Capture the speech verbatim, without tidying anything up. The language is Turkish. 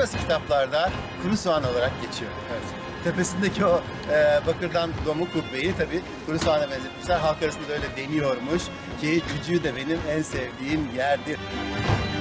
Orası kitaplarda kuru soğan olarak geçiyor. Evet. Tepesindeki o e, bakırdan domu kubbeyi tabii kuru soğana benzetmişler. Halk arasında öyle deniyormuş ki Cücüğü de benim en sevdiğim yerdir.